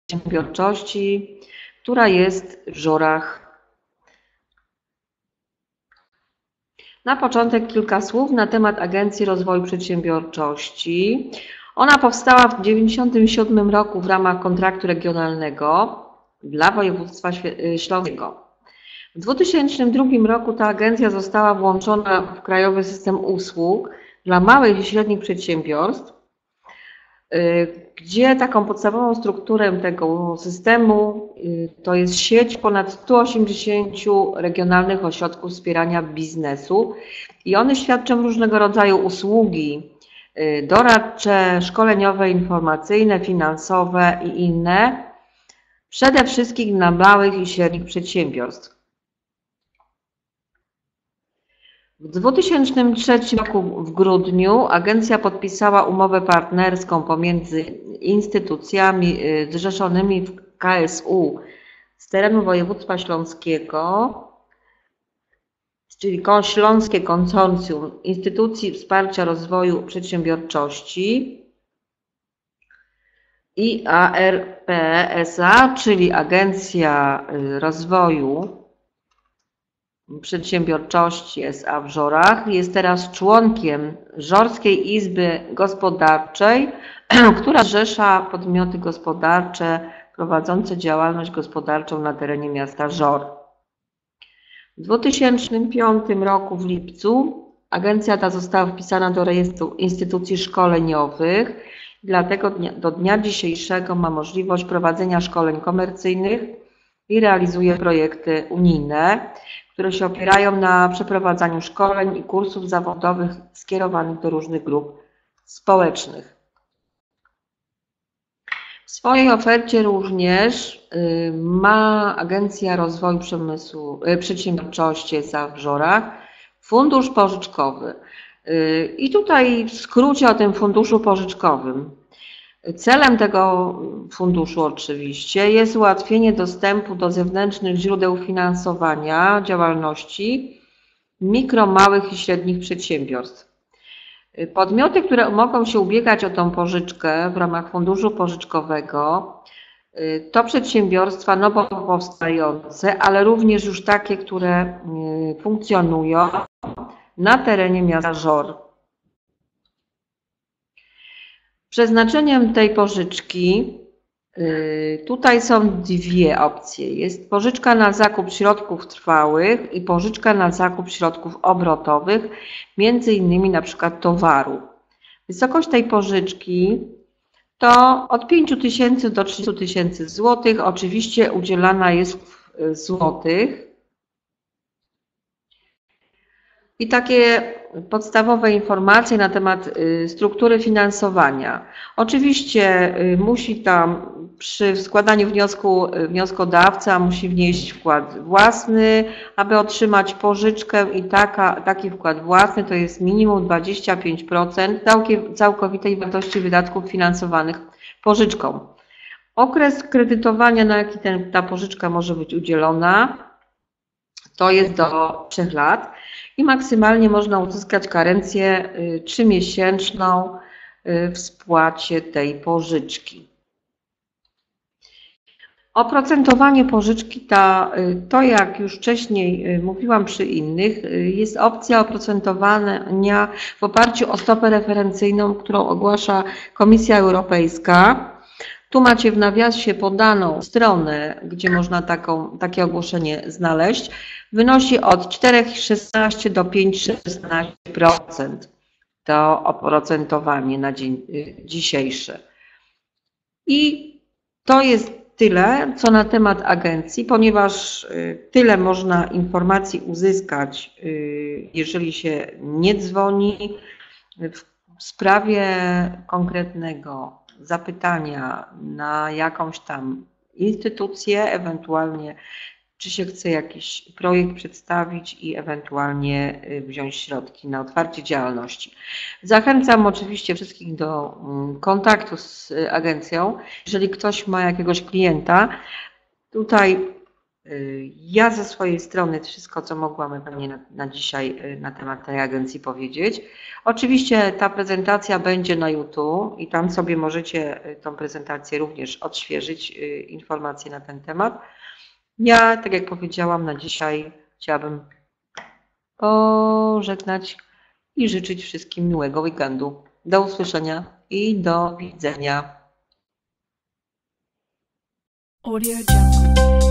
Przedsiębiorczości, która jest w Żorach. Na początek kilka słów na temat Agencji Rozwoju Przedsiębiorczości. Ona powstała w 1997 roku w ramach kontraktu regionalnego dla województwa śląskiego. W 2002 roku ta agencja została włączona w Krajowy System Usług dla małych i średnich przedsiębiorstw, gdzie taką podstawową strukturę tego systemu to jest sieć ponad 180 regionalnych ośrodków wspierania biznesu i one świadczą różnego rodzaju usługi doradcze, szkoleniowe, informacyjne, finansowe i inne, przede wszystkim dla małych i średnich przedsiębiorstw. W 2003 roku w grudniu agencja podpisała umowę partnerską pomiędzy instytucjami zrzeszonymi w KSU z terenu województwa śląskiego, czyli Śląskie Konsorcjum Instytucji Wsparcia Rozwoju Przedsiębiorczości i ARP SA, czyli Agencja Rozwoju Przedsiębiorczości SA w Żorach. Jest teraz członkiem Żorskiej Izby Gospodarczej, która zrzesza podmioty gospodarcze prowadzące działalność gospodarczą na terenie miasta Żor. W 2005 roku w lipcu agencja ta została wpisana do rejestru instytucji szkoleniowych, dlatego do dnia dzisiejszego ma możliwość prowadzenia szkoleń komercyjnych i realizuje projekty unijne, które się opierają na przeprowadzaniu szkoleń i kursów zawodowych skierowanych do różnych grup społecznych. W swojej ofercie również ma Agencja Rozwoju Przedsiębiorczości SA w Żorach fundusz pożyczkowy. I tutaj w skrócie o tym funduszu pożyczkowym. Celem tego funduszu oczywiście jest ułatwienie dostępu do zewnętrznych źródeł finansowania działalności mikro, małych i średnich przedsiębiorstw. Podmioty, które mogą się ubiegać o tą pożyczkę w ramach funduszu pożyczkowego, to przedsiębiorstwa nowo powstające, ale również już takie, które funkcjonują na terenie miasta Żor. Przeznaczeniem tej pożyczki tutaj są dwie opcje. Jest pożyczka na zakup środków trwałych i pożyczka na zakup środków obrotowych, między innymi na przykład towaru. Wysokość tej pożyczki to od 5 000 do 30 000 złotych. Oczywiście udzielana jest w złotych. I takie podstawowe informacje na temat struktury finansowania. Oczywiście musi tam przy składaniu wniosku wnioskodawca musi wnieść wkład własny, aby otrzymać pożyczkę i taki wkład własny to jest minimum 25% całkowitej wartości wydatków finansowanych pożyczką. Okres kredytowania, na jaki ta pożyczka może być udzielona, to jest do 3 lat i maksymalnie można uzyskać karencję 3-miesięczną w spłacie tej pożyczki. Oprocentowanie pożyczki to jak już wcześniej mówiłam przy innych, jest opcja oprocentowania w oparciu o stopę referencyjną, którą ogłasza Komisja Europejska. Tu macie w nawiasie podaną stronę, gdzie można takie ogłoszenie znaleźć. Wynosi od 4,16 do 5,16% to oprocentowanie na dzień dzisiejszy. I to jest tyle, co na temat agencji, ponieważ tyle można informacji uzyskać, jeżeli się nie dzwoni w sprawie konkretnego zapytania na jakąś tam instytucję, ewentualnie czy się chce jakiś projekt przedstawić i ewentualnie wziąć środki na otwarcie działalności. Zachęcam oczywiście wszystkich do kontaktu z agencją. Jeżeli ktoś ma jakiegoś klienta, tutaj Ja ze swojej strony wszystko, co mogłam pewnie na dzisiaj na temat tej agencji powiedzieć. Oczywiście ta prezentacja będzie na YouTube i tam sobie możecie tą prezentację również odświeżyć, informacje na ten temat. Ja, tak jak powiedziałam, na dzisiaj chciałabym pożegnać i życzyć wszystkim miłego weekendu. Do usłyszenia i do widzenia. Audio Jungle.